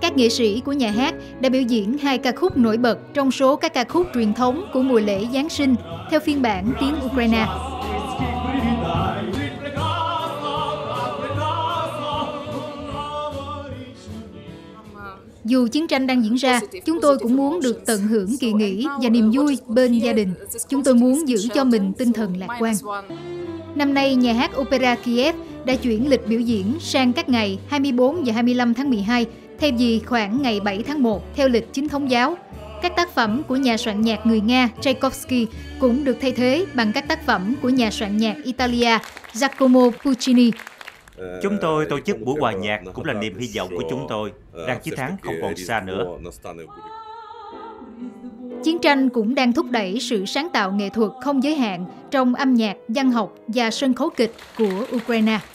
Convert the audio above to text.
Các nghệ sĩ của nhà hát đã biểu diễn 2 ca khúc nổi bật trong số các ca khúc truyền thống của mùa lễ Giáng sinh theo phiên bản tiếng Ukraine. Dù chiến tranh đang diễn ra, chúng tôi cũng muốn được tận hưởng kỳ nghỉ và niềm vui bên gia đình. Chúng tôi muốn giữ cho mình tinh thần lạc quan. Năm nay, nhà hát Opera Kiev đã chuyển lịch biểu diễn sang các ngày 24 và 25 tháng 12, thay vì khoảng ngày 7 tháng 1 theo lịch chính thống giáo. Các tác phẩm của nhà soạn nhạc người Nga Tchaikovsky cũng được thay thế bằng các tác phẩm của nhà soạn nhạc Italia Giacomo Puccini. Chúng tôi tổ chức buổi hòa nhạc cũng là niềm hy vọng của chúng tôi. Đang chiến thắng không còn xa nữa. Chiến tranh cũng đang thúc đẩy sự sáng tạo nghệ thuật không giới hạn trong âm nhạc, văn học và sân khấu kịch của Ukraine.